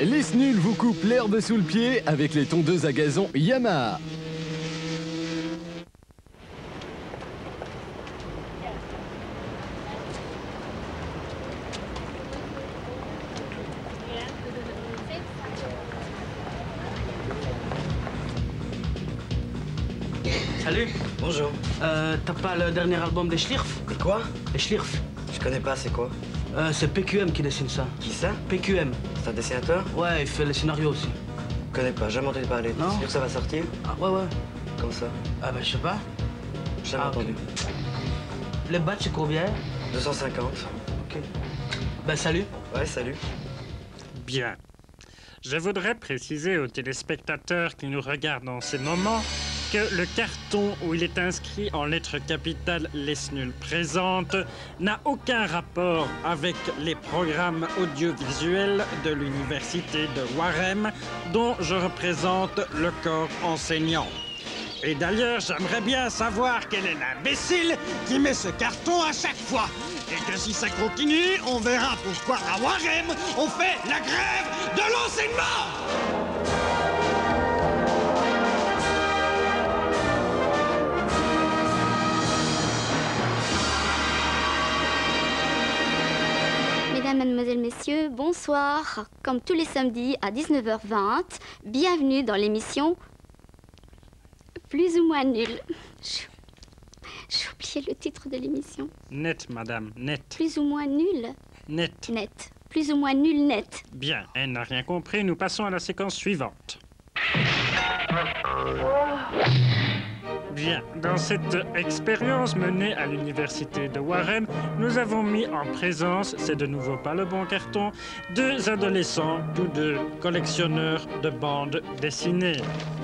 Les Snuls vous coupent l'herbe sous le pied avec les tondeuses à gazon Yamaha. Salut. Bonjour. T'as pas le dernier album des Schlirf? Et quoi? Les Schlirf. Je connais pas, c'est quoi? C'est PQM qui dessine ça. Qui ça? PQM. C'est un dessinateur? Ouais, il fait les scénarios aussi. Je connais pas, jamais entendu parler. Non. C'est sûr que ça va sortir? Ah ouais, ouais. Comme ça? Ah bah je sais pas. Jamais entendu. Okay. Les badges c'est combien? 250. Ok. Ben salut. Ouais, salut. Bien. Je voudrais préciser aux téléspectateurs qui nous regardent en ces moments que le carton où il est inscrit en lettres capitales Les Snuls présente n'a aucun rapport avec les programmes audiovisuels de l'université de Warem dont je représente le corps enseignant. Et d'ailleurs, j'aimerais bien savoir quel est l'imbécile qui met ce carton à chaque fois. Et que si ça continue, on verra pourquoi à Warem, on fait la grève de l'enseignement. Mesdames, Mademoiselles, Messieurs, bonsoir. Comme tous les samedis à 19h20, bienvenue dans l'émission Plus ou moins nul. J'ai oublié le titre de l'émission. Net, madame, net. Plus ou moins nul. Net. Net. Plus ou moins nul net. Bien, elle n'a rien compris. Nous passons à la séquence suivante. Bien, dans cette expérience menée à l'université de Warem, nous avons mis en présence, c'est de nouveau pas le bon carton, deux adolescents, tous deux collectionneurs de bandes dessinées.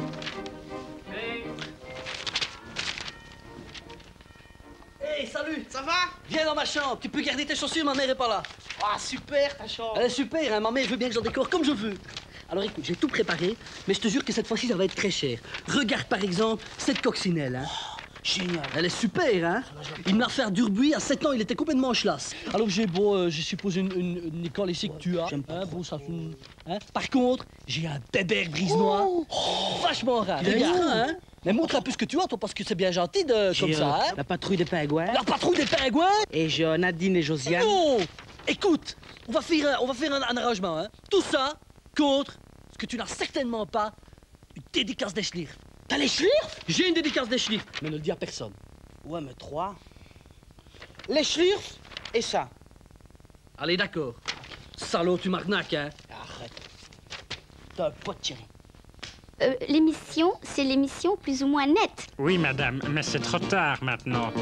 Hey, salut. Ça va? Viens dans ma chambre. Tu peux garder tes chaussures, ma mère est pas là. Ah, super ta chambre. Elle est super, hein. Ma mère veut bien que j'en décore comme je veux. Alors écoute, j'ai tout préparé, mais je te jure que cette fois-ci, ça va être très cher. Regarde par exemple cette coccinelle, hein. Génial. Elle est super, hein. Il m'a fait du bruit, à 7 ans, il était complètement chlasse. Alors j'ai beau, je suppose une école ici que tu as. J'aime pas. Hein, bon, ça, hein. Par contre, j'ai un bébert grise-noir. Vachement rare. Regarde, hein. Mais montre un peu ce que tu as, toi, parce que c'est bien gentil de comme ça, hein. La patrouille des pingouins. La patrouille des pingouins. Et j'ai Nadine et Josiane. Non. Écoute, on va faire un arrangement, hein. Tout ça contre ce que tu n'as certainement pas, une dédicace des Schlirf. T'as les Schlirf? J'ai une dédicace des Schlirf, mais ne le dis à personne. Ouais, mais 3. Les Schlirf et ça. Allez, d'accord. Salaud, tu m'arnaques, hein. Arrête. T'as un pote, Thierry. L'émission, c'est l'émission plus ou moins nette. Oui, madame, mais c'est trop tard maintenant.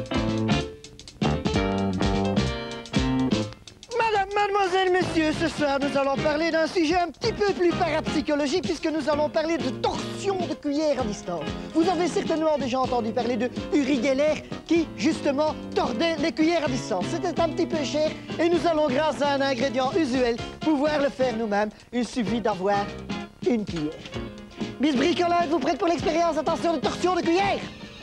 Mademoiselles, messieurs, ce soir, nous allons parler d'un sujet un petit peu plus parapsychologique puisque nous allons parler de torsion de cuillère à distance. Vous avez certainement déjà entendu parler de Uri Geller qui, justement, tordait les cuillères à distance. C'était un petit peu cher et nous allons, grâce à un ingrédient usuel, pouvoir le faire nous-mêmes. Il suffit d'avoir une cuillère. Miss Bricolade, vous prête pour l'expérience? Attention de torsion de cuillère!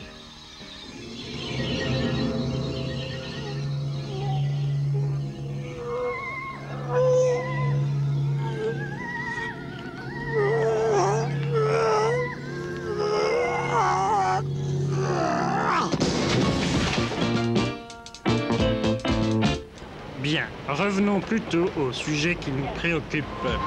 Bien, revenons plutôt au sujet qui nous préoccupe.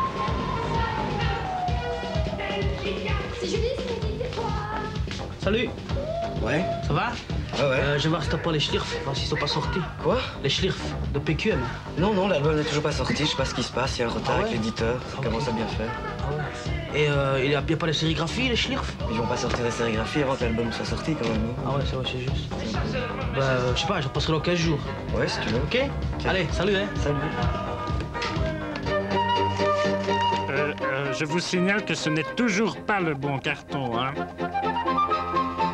Salut. Ouais? Ça va? Ah ouais? Je vais voir si t'as pas les Schlirf, voir s'ils sont pas sortis. Quoi? Les Schlirf de PQM. Non, non, l'album n'est toujours pas sorti. Je sais pas ce qui se passe. Il y a un retard Ah ouais? avec l'éditeur. Ça commence à bien faire. Ah ouais. Et il y a pas les sérigraphies, les Schlirf? Ils vont pas sortir la sérigraphie avant que l'album soit sorti, quand même. Non? Ah ouais, c'est juste. Bah, je sais pas, je passerai dans 15 jours. Ouais, si tu veux. Ok? Allez, salut, hein. Salut. Je vous signale que ce n'est toujours pas le bon carton, hein.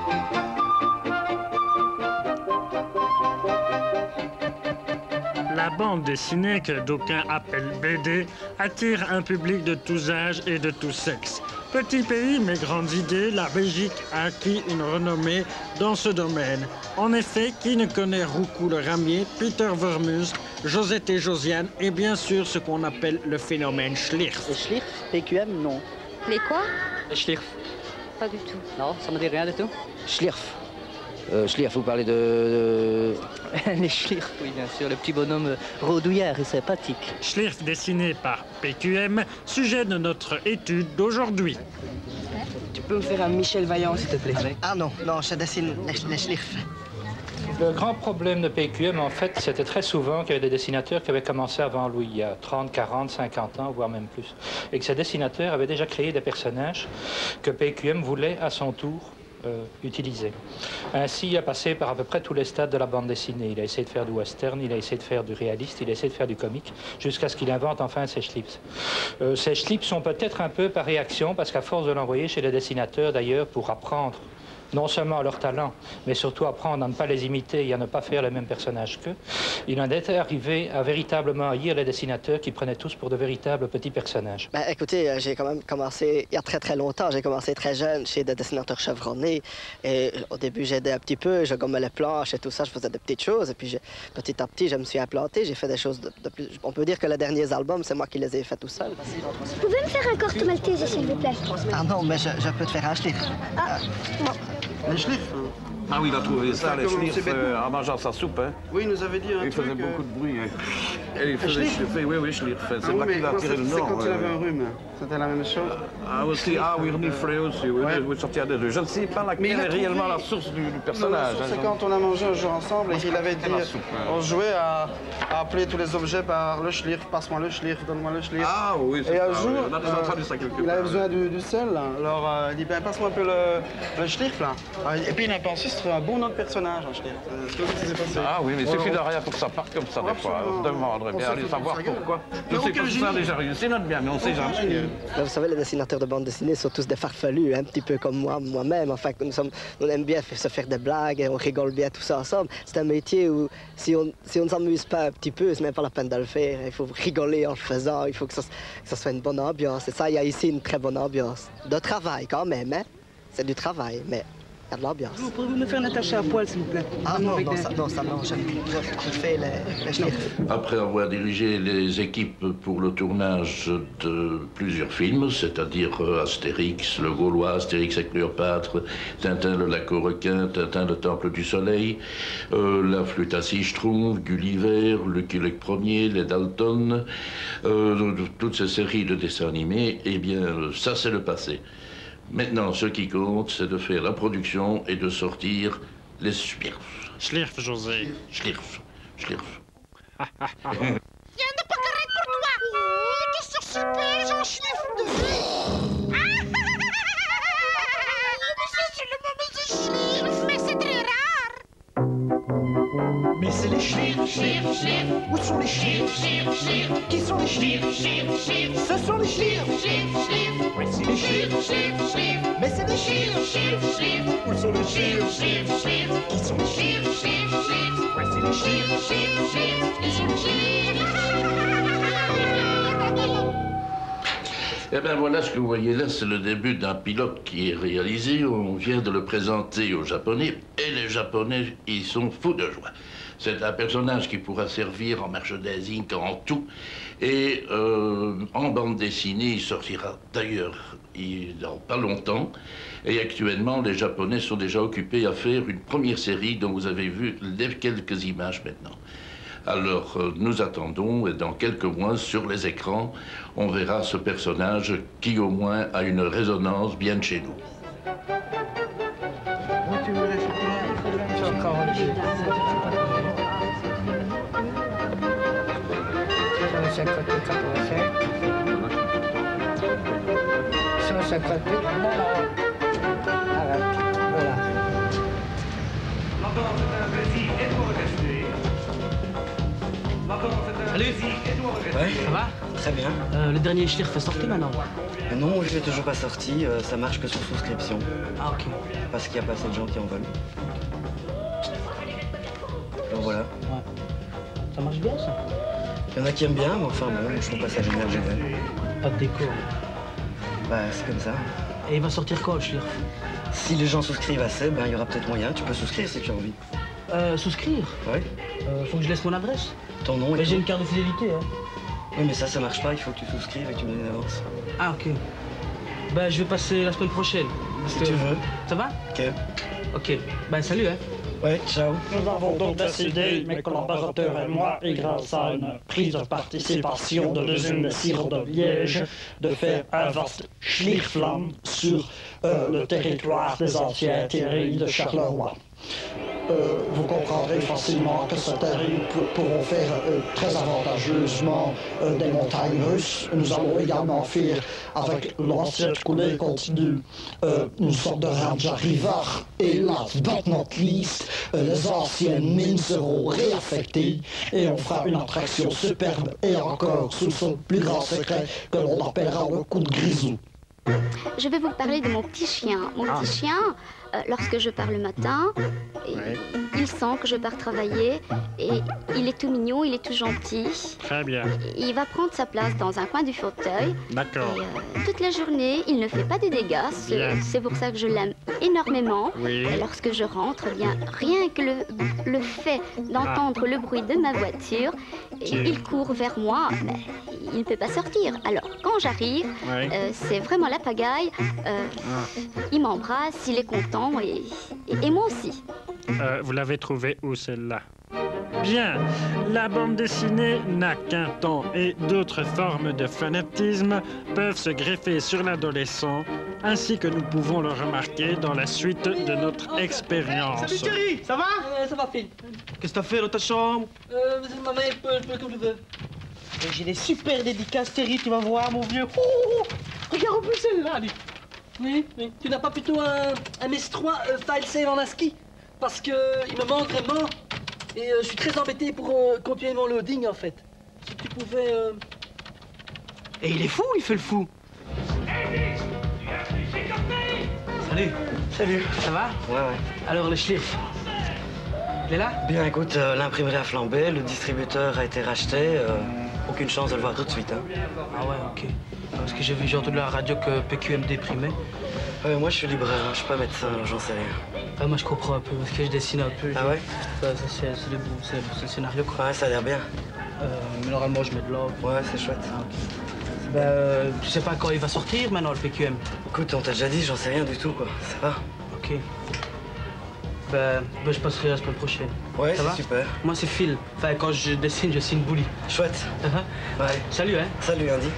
La bande dessinée, que d'aucuns appellent BD, attire un public de tous âges et de tous sexes. Petit pays, mais grandes idées, la Belgique a acquis une renommée dans ce domaine. En effet, qui ne connaît Roucou le ramier, Peter Vermus, Josette et Josiane, et bien sûr ce qu'on appelle le phénomène Schlirf. Les Schlirf, PQM, non. Les quoi? Les Schlirf. Pas du tout. Non, ça me dit rien du tout. Schlirf. Schlirf, vous parlez de... Les Schlirf, oui, bien sûr. Le petit bonhomme rôdouillard et sympathique. Schlirf dessiné par PQM, sujet de notre étude d'aujourd'hui. Tu peux me faire un Michel Vaillant, s'il te plaît? Ah non, je dessine les Schlirf. Le grand problème de PQM, en fait, c'était très souvent qu'il y avait des dessinateurs qui avaient commencé avant Louis, il y a 30, 40, 50 ans, voire même plus. Et que ces dessinateurs avaient déjà créé des personnages que PQM voulait à son tour utiliser. Ainsi, il a passé par à peu près tous les stades de la bande dessinée. Il a essayé de faire du western, il a essayé de faire du réaliste, il a essayé de faire du comique, jusqu'à ce qu'il invente enfin ses Schlipps. Ces Schlipps sont peut-être un peu par réaction, parce qu'à force de l'envoyer chez les dessinateurs, d'ailleurs, pour apprendre non seulement leur talent, mais surtout apprendre à ne pas les imiter et à ne pas faire les mêmes personnages qu'eux, il en était arrivé à véritablement haïr les dessinateurs qui prenaient tous pour de véritables petits personnages. Ben, écoutez, j'ai quand même commencé il y a très longtemps. J'ai commencé très jeune chez des dessinateurs chevronnés. Et au début, j'aidais un petit peu, je gommais les planches et tout ça, je faisais des petites choses. Et puis petit à petit, je me suis implanté, j'ai fait des choses de plus... On peut dire que les derniers albums, c'est moi qui les ai faits tout seul. Vous pouvez me faire un corto maltese, s'il vous plaît? Ah non, mais je peux te faire un Schlirf. Non. Les Schlirf? Ah oui, il a trouvé ça, les Comment Schlirf, en mangeant sa soupe. Hein. Oui, il nous avait dit un il truc... faisait beaucoup de bruit. Hein. Et il faisait Schlirf, oui, Schlirf. C'est là qu'il a tiré le nom. C'est quand il avait un rhume. C'était la même chose. Ah aussi, oui, reniflé aussi, oui, sortir des deux. Je ne sais pas laquelle est réellement la source du personnage. Non, la source, c'est quand on a mangé un jour ensemble et qu'il avait dit... On jouait à appeler tous les objets par le Schlirf, passe-moi le Schlirf, donne-moi le Schlirf. Ah oui, c'est ça. Et un jour, on a déjà entendu ça quelque part. il avait besoin du sel, alors il dit, ben, passe-moi un peu le Schlirf, là. Et puis il a pensé que c'était un bon nom de personnage, un Schlirf. C'est tout ce qui s'est passé. Ah oui, mais il suffit de rien pour que ça parte comme ça, des fois. On se demanderait bien aller savoir pourquoi. Je sais que ça a déjà réussi, notre bien, mais on ne sait jamais. Vous savez, les dessinateurs de bande dessinée sont tous des farfelus, un petit peu comme moi-même. Enfin, on aime bien se faire des blagues, et on rigole bien tout ça ensemble. C'est un métier où, si on ne s'amuse pas un petit peu, c'est même pas la peine de le faire. Il faut rigoler en le faisant, il faut que ça soit une bonne ambiance. Et ça, il y a ici une très bonne ambiance. De travail quand même, hein. C'est du travail, mais il y a de l'ambiance. Pouvez-vous me faire Natacha à poil, s'il vous plaît? Ah non, ça non, je fais les Schlirf. Après avoir dirigé les équipes pour le tournage de plusieurs films, c'est-à-dire Astérix, le Gaulois, Astérix et Cléopâtre, Tintin le lac aux requins, Tintin le temple du soleil, La flûte à six schtroumpfs, Gulliver, Lucky Luke Ier, les Dalton, toutes ces séries de dessins animés, eh bien, ça c'est le passé. Maintenant, ce qui compte, c'est de faire la production et de sortir les Schlirf. Schlirf, José. Schlirf. Viens de pas carrette pour toi. Oh, t'es sur super, j'en Schlirf de vie. Mais ça, c'est le moment de Schlirf. Mais c'est très rare. Mais c'est les Schlirf. Schlirf. Où sont les Schlirf? Qui sont les Schlirf? Ce sont les Schlirf. Voici les Schlirf. Mais c'est les Schlirf. Où sont les Schlirf? Qui sont les Schlirf? Voici les Schlirf. Ils sont les Schlirf. Eh bien voilà, ce que vous voyez là, c'est le début d'un pilote qui est réalisé. On vient de le présenter aux Japonais et les Japonais, ils sont fous de joie. C'est un personnage qui pourra servir en merchandising, en tout. Et en bande dessinée, il sortira d'ailleurs dans pas longtemps. Et actuellement, les Japonais sont déjà occupés à faire une première série dont vous avez vu quelques images maintenant. Alors, nous attendons, et dans quelques mois, sur les écrans, on verra ce personnage qui, au moins, a une résonance bien de chez nous. Salut. Ouais, ça va? Très bien. Le dernier Schlirf est sorti maintenant? Non, il n'est toujours pas sorti. Ça marche que sur souscription. Ah, ok. Parce qu'il n'y a pas assez de gens qui en veulent. Donc voilà. Ouais. Ça marche bien, ça? Il y en a qui aiment bien, mais enfin bon, je trouve pas ça génial, génial. Pas de déco. Bah, c'est comme ça. Et il va sortir quand, le Schlirf? Si les gens souscrivent assez, ben il y aura peut-être moyen. Tu peux souscrire si tu as envie. Souscrire? Oui. Faut que je laisse mon adresse. Ton nom et Mais j'ai tout. une carte de fidélité, hein. Oui, mais ça marche pas. Il faut que tu souscrives et que tu me donnes une avance. Ah, ok. Ben, je vais passer la semaine prochaine. Si tu veux. Ça va? Ok. Ok. Ben, salut, hein. Ouais, ciao. Nous avons donc décidé, mes collaborateurs et moi, et grâce à une prise de participation de l'usine de sirop de Liège, de faire un vaste Schlirflamm sur le territoire des anciennes terrils de Charleroi. Vous comprendrez facilement que ces terrils pourront faire très avantageusement des montagnes russes. Nous allons également faire, avec l'ancienne coulée continue, une sorte de Raja River. Et last but not least, les anciennes mines seront réaffectées et on fera une attraction superbe et encore sous son plus grand secret que l'on appellera le coup de grisou. Je vais vous parler de mon petit chien. Mon petit chien, lorsque je pars le matin, il sent que je pars travailler et il est tout mignon, il est tout gentil. Très bien. Il va prendre sa place dans un coin du fauteuil. D'accord. Et toute la journée, il ne fait pas de dégâts. C'est pour ça que je l'aime énormément. Oui. Et lorsque je rentre, eh bien, rien que le fait d'entendre le bruit de ma voiture, il court vers moi, mais il ne peut pas sortir. Alors, quand j'arrive, c'est vraiment la pagaille. Il m'embrasse, il est content et moi aussi. Vous l'avez trouvée où, celle-là? Bien, la bande dessinée n'a qu'un temps et d'autres formes de fanatisme peuvent se greffer sur l'adolescent, ainsi que nous pouvons le remarquer dans la suite de notre expérience. Salut Thierry, ça va? Ça va, Phil. Qu'est-ce que t'as fait dans ta chambre? Maman, je peux comme je veux. J'ai des super dédicaces, Thierry, tu vas voir, mon vieux. Oh, regarde un peu celle-là, allez. Oui. Tu n'as pas plutôt un MS3 file save en ASCII? Parce que il me manque vraiment. Et je suis très embêté pour continuer mon loading, en fait. Si tu pouvais... Et il est fou, il fait le fou. Salut. Salut. Ça va? Ouais. Alors, le Schlirf, il est là? Bien, écoute, l'imprimerie a flambé, le distributeur a été racheté. Aucune chance de le voir tout de suite, hein. Ah ouais, ok. Parce que j'ai entendu à la radio que PQM déprimait. Moi, je suis libraire, hein, je suis pas médecin, alors j'en sais rien. Moi, je comprends un peu, parce que je dessine un peu. Ah ouais? C'est le scénario, quoi. Ouais, ça a l'air bien. Mais normalement, je mets de l'ordre. Ouais, c'est chouette. Tu sais pas quand il va sortir, maintenant, le PQM? Écoute, on t'a déjà dit, j'en sais rien du tout, quoi. Ça va? Ok. Je passerai la semaine prochaine. Ouais, ça va? Super. Moi, c'est Phil. Enfin, quand je dessine, je signe Bouli. Chouette. Ouais. Salut, hein? Salut, Andy.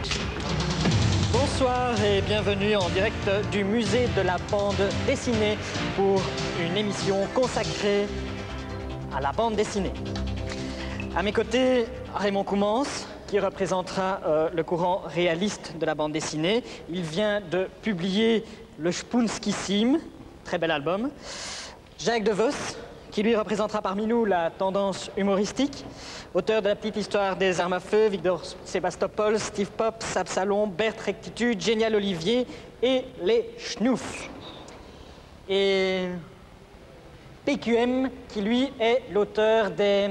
Bonsoir et bienvenue en direct du musée de la bande dessinée pour une émission consacrée à la bande dessinée. À mes côtés, Raymond Coumans, qui représentera le courant réaliste de la bande dessinée. Il vient de publier Le Spoonskissime, très bel album. Jacques Devos, qui lui représentera parmi nous la tendance humoristique. Auteur de La Petite Histoire des Armes à Feu, Victor Sébastopol, Steve Pop, Sapsalon, Berthe Rectitude, Génial Olivier et les Schnoufs. Et PQM, qui lui est l'auteur des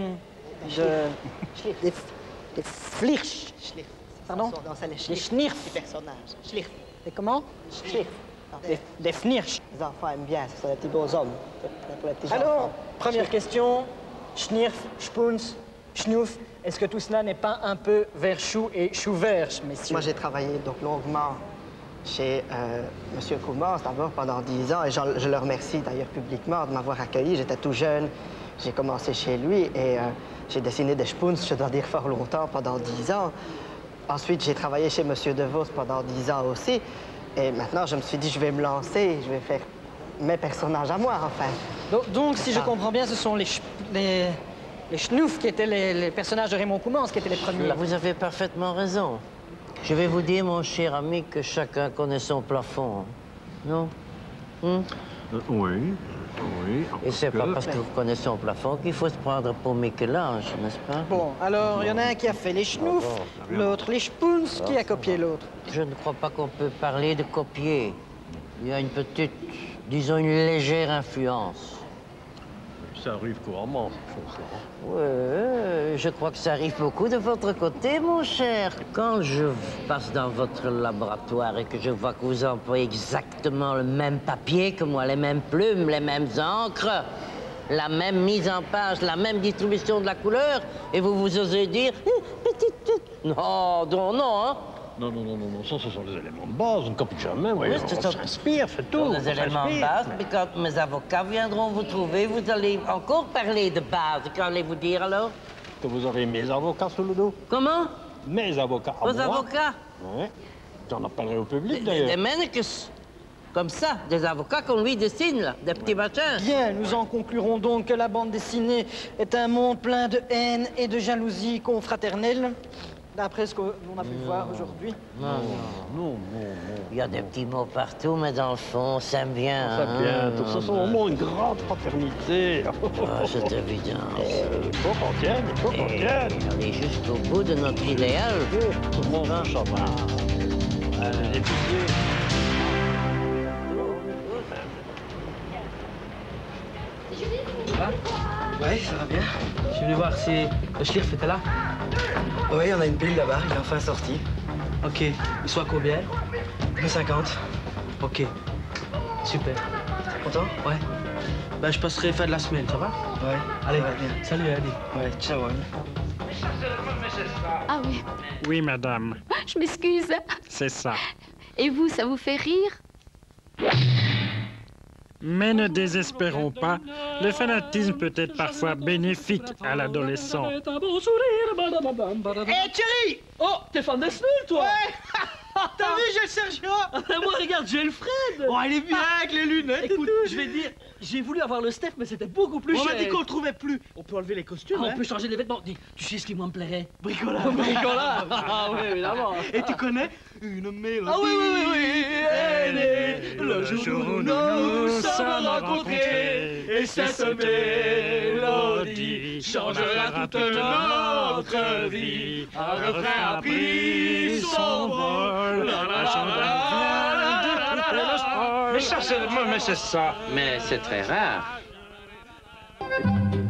Flirsch. Pardon? Les Schnirf. Les personnages. Schlirf. Et comment? Schlirf. Des Fnirsch. Les enfants aiment bien, ce sont des petits beaux hommes. Pour les petits Alors, enfants. première question. Schnirf, Spoons, Schnouf, est-ce que tout cela n'est pas un peu vers chou et chou vert, messieurs? Moi, j'ai travaillé donc longuement chez M. Coumans, d'abord pendant 10 ans, et je le remercie d'ailleurs publiquement de m'avoir accueilli. J'étais tout jeune, j'ai commencé chez lui et j'ai dessiné des Spoons, je dois dire, fort longtemps, pendant 10 ans. Ensuite, j'ai travaillé chez M. DeVos pendant 10 ans aussi. Et maintenant, je me suis dit, je vais me lancer, je vais faire mes personnages à moi, enfin. Donc si je comprends bien, ce sont les Schnoufs qui étaient les personnages de Raymond Coumans, qui étaient les premiers. Vous avez parfaitement raison. Je vais vous dire, mon cher ami, que chacun connaît son plafond. Non? Oui. Et c'est pas parce que vous connaissez son plafond qu'il faut se prendre pour Michel-Ange, n'est-ce pas? Bon, alors il y en a un qui a fait les Schnoufs, l'autre les Spoons, qui a copié l'autre? Je ne crois pas qu'on peut parler de copier. Il y a une petite, disons une légère influence. Ça arrive couramment, ces choses-là. Oui, je crois que ça arrive beaucoup de votre côté, mon cher. Quand je passe dans votre laboratoire et que je vois que vous employez exactement le même papier que moi, les mêmes plumes, les mêmes encres, la même mise en page, la même distribution de la couleur, et vous osez dire petite. Non, non, hein? Non, ça, ce sont les éléments de base, on ne copie jamais, oui, on s'inspire, c'est tout. Les éléments de base, mais quand mes avocats viendront vous trouver, vous allez encore parler de base. Qu'allez-vous dire, alors? Que vous aurez mes avocats sous le dos. Comment? Mes avocats à moi. Vos avocats? Oui. J'en appellerai au public, d'ailleurs. Des menekus, comme ça, des avocats qu'on lui dessine, là, des petits machins. Bien, nous en conclurons donc que la bande dessinée est un monde plein de haine et de jalousie confraternelle. D'après ce qu'on a pu voir aujourd'hui. Non. Il y a des petits mots partout, mais dans le fond, on s'aime bien. On s'aime bien. Tout ça, c'est vraiment une grande fraternité. C'est évident. Il faut qu'on tienne, il faut qu'on tienne. Aller jusqu'au bout de notre idéal. Tout le monde ça va. Les piliers. Oui, ça va bien. Je suis venu voir si le Schlierf était là. Oui, on a une pile là-bas, il est enfin sorti. Ok, il soit combien? 50. Ok, super. T'es content? Ouais. Ben, je passerai fin de la semaine, ça va? Ouais. Allez, bien. Salut, Annie. Ouais, ciao, Annie. Ah oui. Oui, madame. Je m'excuse. C'est ça. Et vous, ça vous fait rire? Mais ne désespérons pas, le fanatisme peut être parfois bénéfique à l'adolescent. Hé, Thierry! Oh, t'es fan de Snoul, toi? Ouais! T'as vu, j'ai le Sergio! Moi, regarde, j'ai le Fred! Oh, il est bien avec les lunettes! Écoute, je vais te dire, j'ai voulu avoir le Steph, mais c'était beaucoup plus On cher. m'a dit qu'on le trouvait plus. On peut enlever les costumes, On hein? peut changer les vêtements. Dis, tu sais ce qui, moi, me plairait? Bricolage! Bricolage! Ah oui, évidemment! Et tu connais une mélodie? Ah oui! Le jour où nous sommes rencontrés, et cette mélodie changera toute notre vie. Un refrain a pris son vol. Mais ça, c'est ça. Mais c'est très rare.